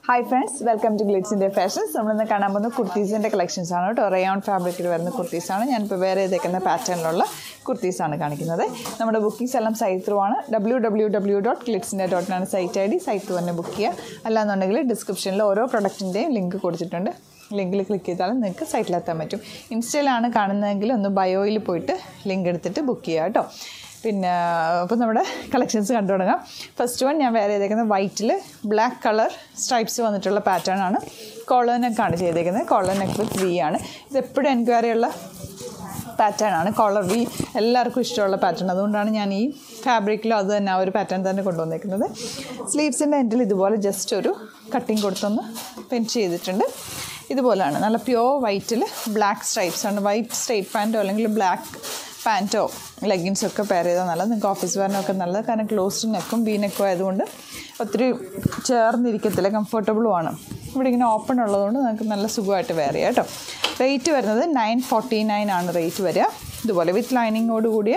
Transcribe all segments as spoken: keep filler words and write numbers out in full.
Hi friends, welcome to Glitzindia Fashions. We will see the kurtis and collections. Rayon fabric kurtis. I will wear the pattern kurtis. We will book site through w w w dot glitzindia dot net site I D site through book here. In description lo product link link click ചെയ്താൽ നിങ്ങൾക്ക് സൈറ്റിൽ എത്താൻ പറ്റും. ഇൻസ്റ്റയിലാണ് കാണുന്നതെങ്കിൽ ഒന്ന് ബയോയിൽ പോയിട്ട് link എടുത്തിട്ട് book ചെയ്യുക കേട്ടോ. പിന്നെ അപ്പോൾ നമ്മുടെ കളക്ഷൻസ് കണ്ടു തുടങ്ങാം. ഫസ്റ്റ് വൺ ഞാൻ വേറെ ചെയ്തേക്കുന്നത് വൈറ്റിൽ ബ്ലാക്ക് കളർ സ്ട്രൈപ്സ് വന്നിട്ടുള്ള പാറ്റേൺ ആണ്. കോളർ നെക്കാണ് ചെയ്തേക്കുന്നത്. കോളർ നെക്ക് വിത്ത് വി ആണ്. ഇത് എപ്പോഴും എൻക്വയറി ഉള്ള പാറ്റേൺ ആണ്. കോളർ വി എല്ലാവർക്കും ഇഷ്ടമുള്ള പാറ്റേൺ. അതുകൊണ്ടാണ് ഞാൻ ഈ ഫാബ്രിക്കിലും അത് തന്നെ ആ ഒരു പാറ്റേൺ തന്നെ കൊണ്ടുവന്നേക്കുന്നത്. സ്ലീവ്സിൻ്റെ എൻഡിൽ ഇതുപോലെ ജസ്റ്റ് ഒരു കട്ടിങ് കൊടുത്തൊന്ന് പിൻ ചെയ്തിട്ടുണ്ട്. ഇതുപോലെയാണ് നല്ല പ്യുവർ വൈറ്റിൽ ബ്ലാക്ക് സ്ട്രൈപ്സ് ആണ്. വൈറ്റ് സ്ട്രൈറ്റ് പാൻറ്റോ അല്ലെങ്കിൽ ബ്ലാക്ക് പാൻറ്റോ ലെഗിൻസോ ഒക്കെ പെയർ ചെയ്താൽ നല്ലത്. നിങ്ങൾക്ക് ഓഫീസ് വെയറിനൊക്കെ നല്ലത്. കാരണം ക്ലോസ്ഡ് നെക്കും ബി നെക്കും ആയതുകൊണ്ട് ഒത്തിരി ചേർന്നിരിക്കത്തില്ല, കംഫർട്ടബിളുമാണ്. ഇവിടെ ഇങ്ങനെ ഓപ്പൺ ഉള്ളതുകൊണ്ട് നിങ്ങൾക്ക് നല്ല സുഖമായിട്ട് വെയർ ചെയ്യാം കേട്ടോ. റേറ്റ് വരുന്നത് നയൻ ഫോർട്ടി നയൻ ആണ് റേറ്റ് വരിക. ഇതുപോലെ വിത്ത് ലൈനിങ്ങോട് കൂടിയ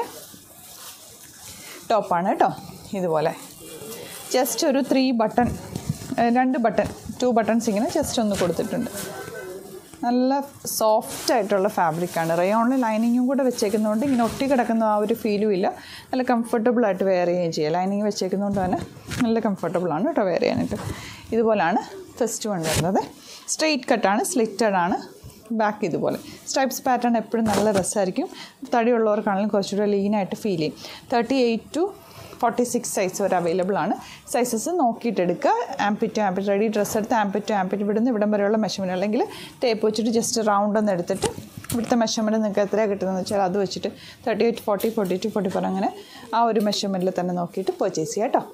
ടോപ്പാണ് കേട്ടോ. ഇതുപോലെ ജസ്റ്റ് ഒരു ത്രീ ബട്ടൺ രണ്ട് ബട്ടൺ ടു ബട്ടൺസ് ഇങ്ങനെ ജസ്റ്റ് ഒന്ന് കൊടുത്തിട്ടുണ്ട്. നല്ല സോഫ്റ്റ് ആയിട്ടുള്ള ഫാബ്രിക്കാണ്. റയോണിൽ ലൈനിങ്ങും കൂടെ വെച്ചേക്കുന്നതുകൊണ്ട് ഇങ്ങനെ ഒട്ടി കിടക്കുന്ന ആ ഒരു ഫീലും ഇല്ല. നല്ല കംഫർട്ടബിളായിട്ട് വെയർ ചെയ്യുകയും ചെയ്യുക. ലൈനിങ് വെച്ചേക്കുന്നതുകൊണ്ട് തന്നെ നല്ല കംഫർട്ടബിളാണ് കേട്ടോ വെയർ ചെയ്യാനായിട്ട്. ഇതുപോലെയാണ് ഫസ്റ്റ് വൺ വരുന്നത്. സ്ട്രെയിറ്റ് കട്ടാണ്, സ്ലിറ്റഡ് ആണ്. ബാക്ക് ഇതുപോലെ സ്ട്രൈപ്സ് പാറ്റേൺ എപ്പോഴും നല്ല രസമായിരിക്കും. തടിയുള്ളവർക്കാണെങ്കിലും കുറച്ചുകൂടെ ലീനായിട്ട് ഫീൽ ചെയ്യും. Thirty eight to forty six size വരെ അവൈലബിൾ ആണ്. സൈസസ് നോക്കിയിട്ടെടുക്കുക. ആംപിറ്റ് ആംപിറ്റ് റെഡി ഡ്രസ്സ് എടുത്ത് ആംപിറ്റ് ആംപിറ്റ് ഇവിടുന്ന് ഇവിടം വരെയുള്ള മെഷർമെൻറ്റ് അല്ലെങ്കിൽ ടേപ്പ് വെച്ചിട്ട് ജസ്റ്റ് റൗണ്ട് ഒന്ന് എടുത്തിട്ട് ഇവിടുത്തെ മെഷർമെൻറ്റ് നിങ്ങൾക്ക് എത്രയാണ് കിട്ടുന്നതെന്ന് വെച്ചാൽ അത് വെച്ചിട്ട് thirty eight forty forty two forty four അങ്ങനെ ആ ഒരു മെഷർമെൻറ്റിൽ തന്നെ നോക്കിയിട്ട് പർച്ചേസ് ചെയ്യാം കേട്ടോ.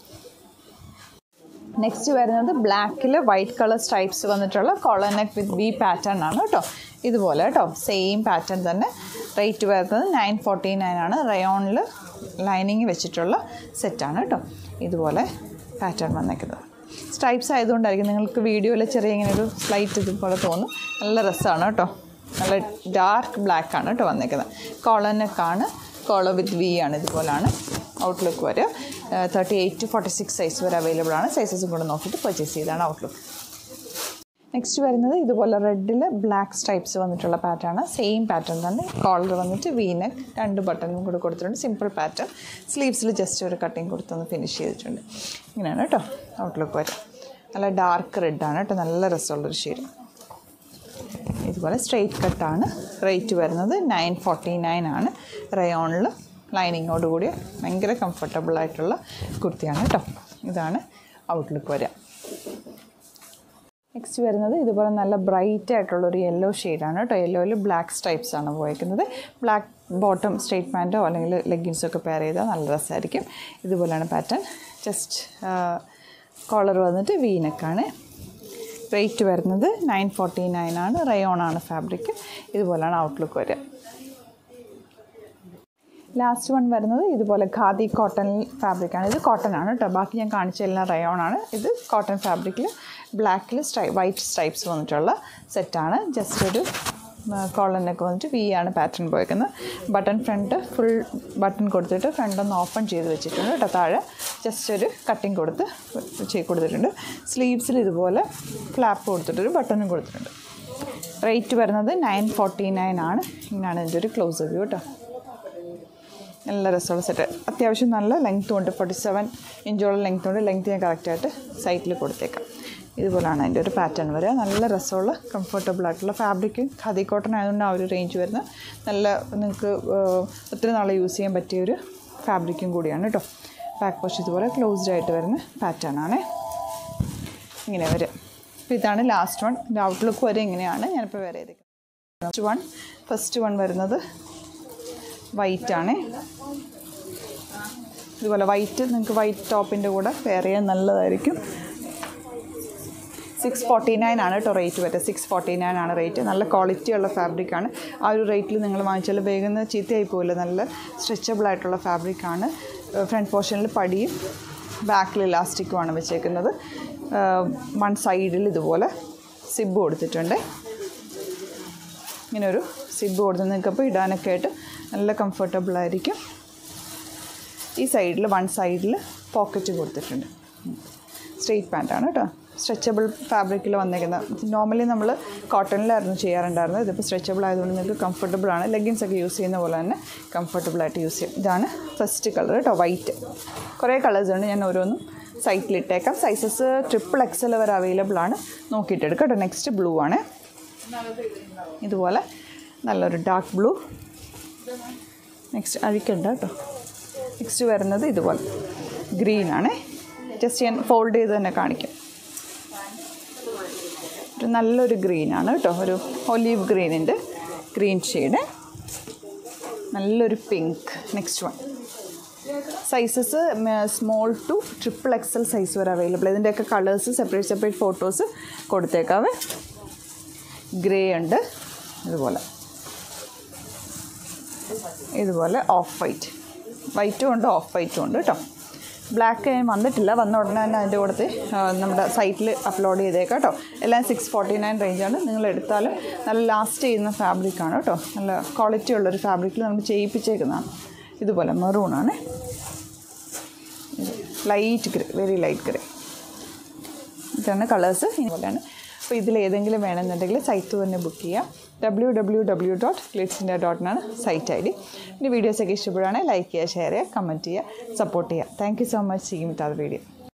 നെക്സ്റ്റ് വരുന്നത് ബ്ലാക്കിൽ വൈറ്റ് കളർ സ്ട്രൈപ്സ് വന്നിട്ടുള്ള collar neck with V pattern ആണ് കേട്ടോ. ഇതുപോലെ കേട്ടോ സെയിം പാറ്റേൺ തന്നെ. റേറ്റ് വരുന്നത് നയൻ ഫോർട്ടി നയൻ ആണ്. റയോണിൽ ലൈനിങ് വെച്ചിട്ടുള്ള സെറ്റാണ് കേട്ടോ. ഇതുപോലെ പാറ്റേൺ വന്നേക്കുന്നത്. സ്ട്രൈപ്സ് ആയതുകൊണ്ടായിരിക്കും നിങ്ങൾക്ക് വീഡിയോയിൽ ചെറിയ ഇങ്ങനെ ഒരു സ്ലൈറ്റ് ഇതുപോലെ തോന്നും. നല്ല രസമാണ് കേട്ടോ. നല്ല ഡാർക്ക് ബ്ലാക്ക് ആണ് കേട്ടോ വന്നേക്കുന്നത്. കോളർ നെക്കാണ്. കോളർ വിത്ത് വി ആണ്. ഇതുപോലാണ് ഔട്ട്ലുക്ക് വരെ. Thirty eight to forty six size വരെ അവൈലബിൾ ആണ്. സൈസസും കൂടെ നോക്കിയിട്ട് പർച്ചേസ് ചെയ്താണ് ഔട്ട്ലുക്ക്. നെക്സ്റ്റ് വരുന്നത് ഇതുപോലെ റെഡിൽ ബ്ലാക്ക് സ്ട്രൈപ്സ് വന്നിട്ടുള്ള പാറ്റേൺ. സെയിം പാറ്റേൺ തന്നെ. കോളർ വന്നിട്ട് വി നെക്ക് രണ്ട് ബട്ടണും കൂടെ കൊടുത്തിട്ടുണ്ട്. Simple pattern. സ്ലീവ്സിൽ ജസ്റ്റ് ഒരു കട്ടിങ് കൊടുത്തൊന്ന് ഫിനിഷ് ചെയ്തിട്ടുണ്ട്. ഇങ്ങനെയാണ് കേട്ടോ ഔട്ട്ലുക്ക് വരും. നല്ല ഡാർക്ക് റെഡാണ് കേട്ടോ. നല്ല രസമുള്ളൊരു ഷെയ്ഡ്. ഇതുപോലെ സ്ട്രെയിറ്റ് കട്ടാണ്. റേറ്റ് വരുന്നത് നയൻ ഫോർട്ടി നയൻ ആണ്. റയോണിൽ ലൈനിങ്ങോട് കൂടി ഭയങ്കര കംഫർട്ടബിളായിട്ടുള്ള കുർത്തിയാണ് കേട്ടോ. ഇതാണ് ഔട്ട്ലുക്ക് വരിക. നെക്സ്റ്റ് വരുന്നത് ഇതുപോലെ നല്ല ബ്രൈറ്റ് ആയിട്ടുള്ളൊരു യെല്ലോ ഷെയ്ഡാണ് കേട്ടോ. യെല്ലോയിൽ ബ്ലാക്ക് സ്ട്രൈപ്സ് ആണ് പോയിരിക്കുന്നത്. ബ്ലാക്ക് ബോട്ടം സ്ട്രെയിറ്റ് പാൻറ്റോ അല്ലെങ്കിൽ ലെഗിൻസോ ഒക്കെ പെയർ ചെയ്താൽ നല്ല രസമായിരിക്കും. ഇതുപോലെയാണ് പാറ്റേൺ. ജസ്റ്റ് കോളർ വന്നിട്ട് വി നെക്കാണ്. റേറ്റ് വരുന്നത് നയൻ ഫോർട്ടി നയൻ ആണ്. റയോണാണ് ഫാബ്രിക്. ഇതുപോലെയാണ് ഔട്ട്ലുക്ക് വരിക. ലാസ്റ്റ് വൺ വരുന്നത് ഇതുപോലെ ഖാദി കോട്ടൺ ഫാബ്രിക്കാണ്. ഇത് കോട്ടൺ ആണ് കേട്ടോ. ബാക്കി ഞാൻ കാണിച്ചെല്ലാം റയോണാണ്. ഇത് കോട്ടൺ ഫാബ്രിക്കിൽ ബ്ലാക്കിൽ സ്ട്രൈ വൈറ്റ് സ്ട്രൈപ്സ് വന്നിട്ടുള്ള സെറ്റാണ്. ജസ്റ്റ് ഒരു കോളറിനൊക്കെ വന്നിട്ട് വി ആണ് പാറ്റേൺ പോയിരിക്കുന്നത്. ബട്ടൺ ഫ്രണ്ട് ഫുൾ ബട്ടൺ കൊടുത്തിട്ട് ഫ്രണ്ട് ഒന്ന് ഓപ്പൺ ചെയ്ത് വെച്ചിട്ടുണ്ട് കേട്ടോ. താഴെ ജസ്റ്റ് ഒരു കട്ടിങ് കൊടുത്ത് ചെയ്ത് കൊടുത്തിട്ടുണ്ട്. സ്ലീവ്സിൽ ഇതുപോലെ ഫ്ലാപ്പ് കൊടുത്തിട്ടൊരു ബട്ടണും കൊടുത്തിട്ടുണ്ട്. റേറ്റ് വരുന്നത് നയൻ ഫോർട്ടി നയൻ ആണ്. ഇങ്ങനെയാണ് ഇതിൻ്റെ ഒരു ക്ലോസ് വ്യൂ കേട്ടോ. നല്ല രസമുള്ള സെറ്റ്. അത്യാവശ്യം നല്ല ലെങ്ത്തും ഉണ്ട്. ഫോർട്ടി സെവൻ ഇഞ്ചോളം ലെങ്ത്തും ഉണ്ട്. ലെങ്ത്ത് ഞാൻ കറക്റ്റായിട്ട് സൈറ്റിൽ കൊടുത്തേക്കാം. ഇതുപോലെയാണ് അതിൻ്റെ ഒരു പാറ്റേൺ വരിക. നല്ല രസമുള്ള കംഫർട്ടബിൾ ആയിട്ടുള്ള ഫാബ്രിക്. ഖാദി കോട്ടൺ ആയതുകൊണ്ട് ആ ഒരു റേഞ്ച് വരുന്ന നല്ല നിങ്ങൾക്ക് ഒത്തിരി നാളെ യൂസ് ചെയ്യാൻ പറ്റിയൊരു ഫാബ്രിക്കും കൂടിയാണ് കേട്ടോ. ബാക്ക് പോസ്റ്റ് ഇതുപോലെ ക്ലോസ്ഡ് ആയിട്ട് വരുന്ന പാറ്റേൺ ആണ്. ഇങ്ങനെ വരിക. അപ്പോൾ ഇതാണ് ലാസ്റ്റ് വൺ. ഇതിൻ്റെ ഔട്ട്ലുക്ക് വരെ ഇങ്ങനെയാണ്. ഞാനിപ്പോൾ വേറെ ചെയ്തേക്കുന്നത്. ഫസ്റ്റ് വൺ ഫസ്റ്റ് വൺ വരുന്നത് വൈറ്റ് ആണ്. ഇതുപോലെ വൈറ്റ് നിങ്ങൾക്ക് വൈറ്റ് ടോപ്പിൻ്റെ കൂടെ വെയർ ചെയ്യാൻ നല്ലതായിരിക്കും. സിക്സ് ഫോർട്ടി നയൻ ആണ് കേട്ടോ റേറ്റ് വരുന്നത്. സിക്സ് ഫോർട്ടി നയൻ ആണ് റേറ്റ്. നല്ല ക്വാളിറ്റിയുള്ള ഫാബ്രിക്കാണ്. ആ ഒരു റേറ്റിൽ നിങ്ങൾ വാങ്ങിച്ചാൽ വേഗം ചീത്തയായി പോകില്ല. നല്ല സ്ട്രെച്ചബിൾ ആയിട്ടുള്ള ഫാബ്രിക്കാണ്. ഫ്രണ്ട് പോർഷനിൽ പടിയും ബാക്കിൽ ഇലാസ്റ്റിക്കുമാണ് വെച്ചേക്കുന്നത്. വൺ സൈഡിൽ ഇതുപോലെ സിബ് കൊടുത്തിട്ടുണ്ട്. ഇങ്ങനൊരു സിബ് കൊടുത്ത് നിങ്ങൾക്കപ്പോൾ ഇടാനൊക്കെ ആയിട്ട് നല്ല കംഫർട്ടബിളായിരിക്കും. ഈ സൈഡിൽ വൺ സൈഡിൽ പോക്കറ്റ് കൊടുത്തിട്ടുണ്ട്. സ്ട്രെയിറ്റ് പാൻറ്റാണ് കേട്ടോ. സ്ട്രെച്ചബിൾ ഫാബ്രിക്കിൽ വന്നേക്കുന്ന നോർമലി നമ്മൾ കോട്ടണിലായിരുന്നു ചെയ്യാറുണ്ടായിരുന്നത് ഇതിപ്പോൾ സ്ട്രെച്ചബിൾ ആയതുകൊണ്ട് നിങ്ങൾക്ക് കംഫർട്ടബിൾ ആണ് ലെഗിൻസ് ഒക്കെ യൂസ് ചെയ്യുന്ന പോലെ തന്നെ കംഫർട്ടബിളായിട്ട് യൂസ് ചെയ്യും ഇതാണ് ഫസ്റ്റ് കളർ കേട്ടോ വൈറ്റ് കുറേ കളേഴ്സ് ഉണ്ട് ഞാൻ ഓരോന്നും സൈറ്റിലിട്ടേക്കാം സൈസസ് ട്രിപ്പിൾ എക്സൽ വരെ അവൈലബിൾ ആണ് നോക്കിയിട്ട് എടുക്കാം കേട്ടോ നെക്സ്റ്റ് ബ്ലൂ ആണ് ഇതുപോലെ നല്ലൊരു ഡാർക്ക് ബ്ലൂ നെക്സ്റ്റ് അഴിക്കണ്ട കേട്ടോ നെക്സ്റ്റ് വരുന്നത് ഇതുപോലെ ഗ്രീനാണ് ജസ്റ്റ് ഞാൻ ഫോൾഡ് ചെയ്ത് തന്നെ കാണിക്കാം ഒരു നല്ലൊരു ഗ്രീനാണ് കേട്ടോ ഒരു ഒലീവ് ഗ്രീനിൻ്റെ ഗ്രീൻ ഷെയ്ഡ് നല്ലൊരു pink next one sizes small to triple XL size വരെ അവൈലബിൾ ഇതിൻ്റെയൊക്കെ കളേഴ്സ് സെപ്പറേറ്റ് സെപ്പറേറ്റ് ഫോട്ടോസ് കൊടുത്തേക്കാവേ ഗ്രേ ഉണ്ട് ഇതുപോലെ ഇതുപോലെ ഓഫ് വൈറ്റ് വൈറ്റും ഉണ്ട് ഓഫ് വൈറ്റും ഉണ്ട് കേട്ടോ ബ്ലാക്ക് വന്നിട്ടില്ല വന്ന ഉടനെ തന്നെ അതിൻ്റെ കൂടത്തെ നമ്മുടെ സൈറ്റിൽ അപ്ലോഡ് ചെയ്തേക്കാം കേട്ടോ എല്ലാം സിക്സ് ഫോർട്ടി നയൻ റേഞ്ചാണ് നിങ്ങൾ എടുത്താലും നല്ല ലാസ്റ്റ് ചെയ്യുന്ന ഫാബ്രിക്കാണ് കേട്ടോ നല്ല ക്വാളിറ്റി ഉള്ളൊരു ഫാബ്രിക്കിൽ നമ്മൾ ചെയ്യിപ്പിച്ചേക്കുന്നതാണ് ഇതുപോലെ മെറൂണാണ് light grey very light grey ഇതാണ് കളേഴ്സ് ഇതുപോലെയാണ് അപ്പോൾ ഇതിലേതെങ്കിലും വേണമെന്നുണ്ടെങ്കിൽ സൈറ്റ് തന്നെ ബുക്ക് ചെയ്യാം W W W dot Glitz India dot ആണ് സൈറ്റ് ഐ ഡി ഇനി വീഡിയോസൊക്കെ ഇഷ്ടപ്പെടുകയാണെങ്കിൽ ലൈക്ക് ചെയ്യുക ഷെയർ ചെയ്യുക കമൻറ്റ് ചെയ്യുക സപ്പോർട്ട് ചെയ്യുക thank you so much see you with other video